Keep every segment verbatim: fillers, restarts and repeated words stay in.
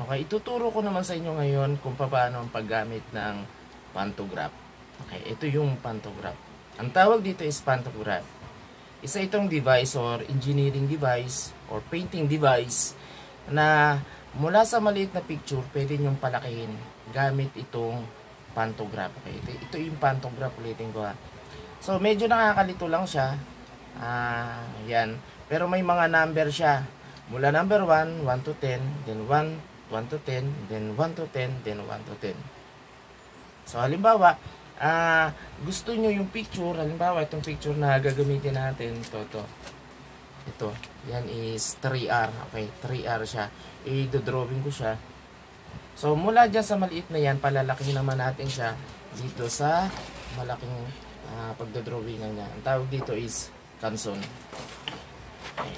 Okay, ituturo ko naman sa inyo ngayon kung paano ang paggamit ng pantograph. Okay, ito yung pantograph. Ang tawag dito is pantograph. Isa itong device or engineering device or painting device na mula sa maliit na picture, pwede nyong palakihin gamit itong pantograph. Okay, ito, ito yung pantograph, ulitin ko ha. So, medyo nakakalito lang siya. Ah, yan. Pero may mga number siya. Mula number one, one to ten, then one, one to ten, then one to ten, then one to ten. So, halimbawa, ah, gusto nyo yung picture, halimbawa, itong picture na gagamitin natin, ito, ito. Ito, yan is three R. Okay, three R siya. I-drawing ko siya. So, mula dyan sa maliit na yan, palalaki naman natin siya dito sa malaking uh, pagdodrawingan niya. Ang tawag dito is canson. Okay.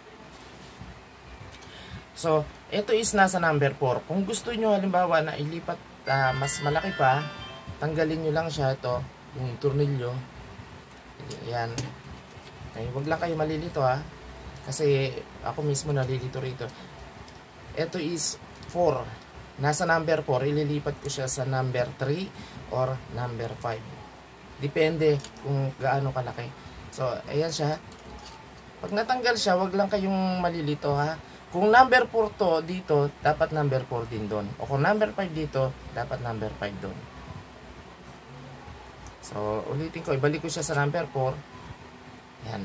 So, ito is nasa number four. Kung gusto nyo halimbawa na ilipat uh, mas malaki pa, tanggalin nyo lang siya ito, yung tornilyo. Yan. Okay, wag lang kayo malilito ha. Kasi ako mismo nalilito rito. Ito is four. Nasa number four, ililipat ko siya sa number three or number five. Depende kung gaano kalaki. So, ayan siya. Pag natanggal siya, wag lang kayong malilito ha. Kung number four to dito, dapat number four din doon. O kung number five dito, dapat number five doon. So, ulitin ko, ibalik ko siya sa number four. Yan.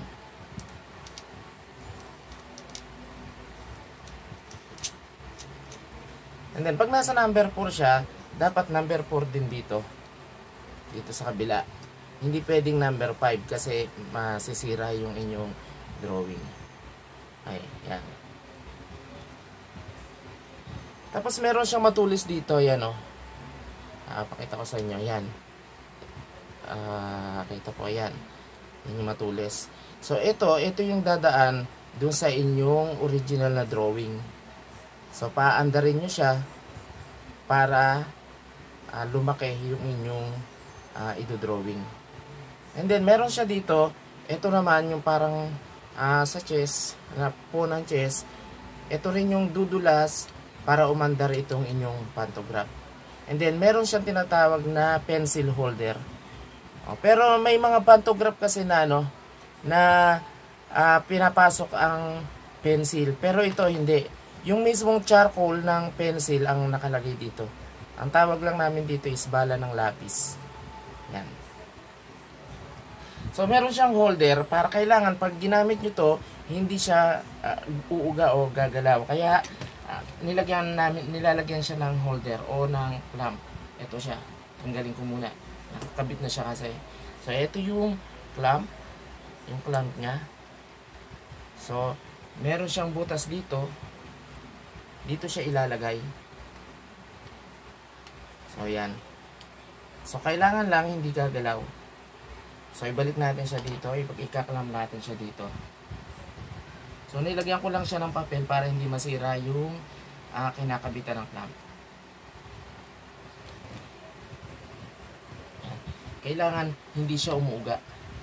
And then, pag nasa number four siya, dapat number four din dito. Dito sa kabila. Hindi pwedeng number five kasi masisira yung inyong drawing. Ay, yan. Tapos meron siyang matulis dito, yan o. Oh. Ah, pakita ko sa inyo, yan. Ah, kita po, yan. Yan yung matulis. So, ito, ito yung dadaan dun sa inyong original na drawing. So, paandarin nyo siya para uh, lumaki yung inyong uh, idodrawing. And then, meron siya dito. Ito naman yung parang uh, sa chest, na po ng chest. Ito rin yung dudulas para umandar itong inyong pantograph. And then, meron siyang tinatawag na pencil holder. O, pero may mga pantograph kasi na, no, na uh, pinapasok ang pencil. Pero ito, hindi. Yung mismong charcoal ng pencil ang nakalagay dito. Ang tawag lang namin dito is bala ng lapis. Yan. So, meron siyang holder para kailangan pag ginamit nyo to, hindi siya uh, uuga o gagalaw. Kaya, uh, nilagyan namin, nilalagyan siya ng holder o ng clamp. Ito siya. Tanggalin ko muna. Nakakabit na siya kasi. So, ito yung clamp. Yung clamp niya. So, meron siyang butas dito. Dito siya ilalagay. So, yan. So, kailangan lang hindi gagalaw. So, ibalik natin siya dito. Ipag-ikaklam natin siya dito. So, nilagyan ko lang siya ng papel para hindi masira yung uh, kinakabitan ng clamp. Kailangan hindi siya umuuga.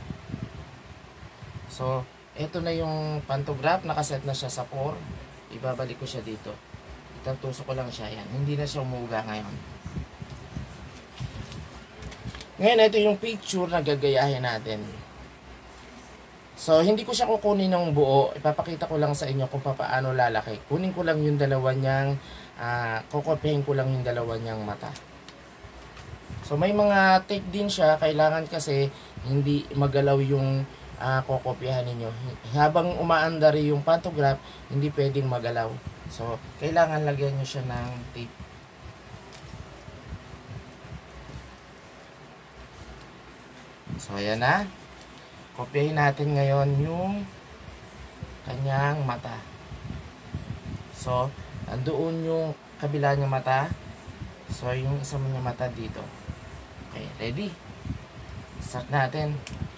So, ito na yung pantograph. Nakaset na siya sa four. Ibabalik ko siya dito. Itantusok ko lang siya. Yan. Hindi na siya umuuga ngayon. Ngayon, ito yung picture na gagayahin natin. So, hindi ko siya kukunin ng buo. Ipapakita ko lang sa inyo kung paano lalaki. Kunin ko lang yung dalawa niyang, uh, kukopihin ko lang yung dalawa niyang mata. So, may mga take din siya. Kailangan kasi hindi magalaw yung uh, kukopyahan ninyo. Habang umaandar yung pantograph, hindi pwedeng magalaw. So, kailangan lagyan nyo siya ng tape. So, ayan na. Kopyahin natin ngayon yung kanyang mata. So, andoon yung kabila niya mata. So, yung isa mo niya mata dito. Okay, ready? Start natin.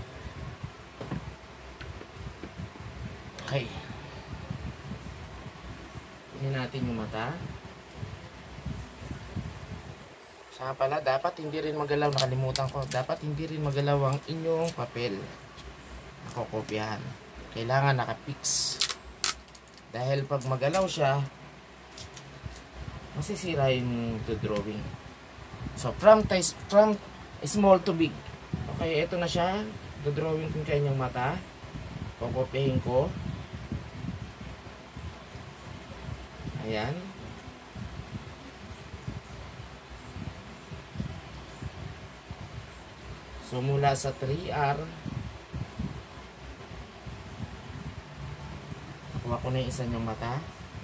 Okay. Kunin natin yung mata. Saka pala, dapat hindi rin magalaw. Nakalimutan ko. Dapat hindi rin magalaw ang inyong papel. Nakokopyahan. Kailangan nakapix. Dahil pag magalaw siya, masisira yung drawing. So, from, tais- from small to big. Okay, ito na siya. Drawing ko yung kanyang mata. Kukopihin ko. Ayan. So, mula sa three R, nakuha ko na yung isa niyang mata.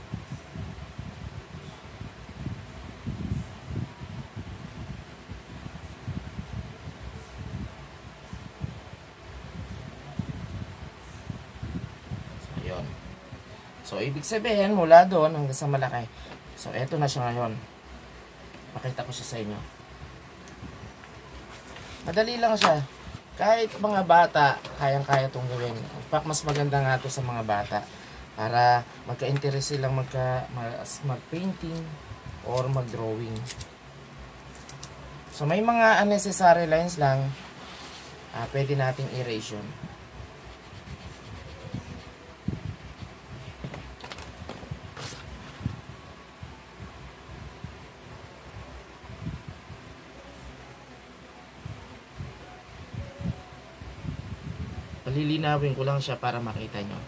So, yun. So, ibig sabihin, mula doon hanggang sa malaki. So, eto na siya ngayon. Pakita ko siya sa inyo. Madali lang siya. Kahit mga bata, kayang-kaya itong gawin. In fact, mas maganda nga ito sa mga bata. Para magka-interest silang magka, mag-painting or mag-drawing. So, may mga unnecessary lines lang. Uh, pwede nating erase yun. Palilinawin ko lang siya para makita nyo.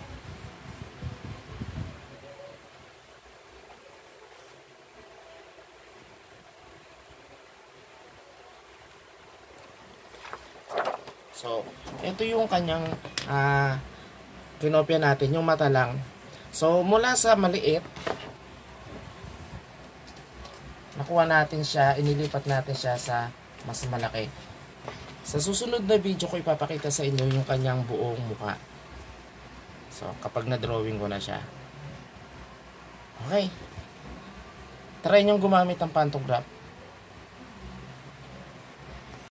So, ito yung kanyang uh, kinopya natin, yung mata lang. So, mula sa maliit, nakuha natin siya, inilipat natin siya sa mas malaki. Sa susunod na video ko ipapakita sa inyo yung kanyang buong mukha. So, kapag na-drawing ko na siya. Okay. Try nyo gumamit ng pantograph.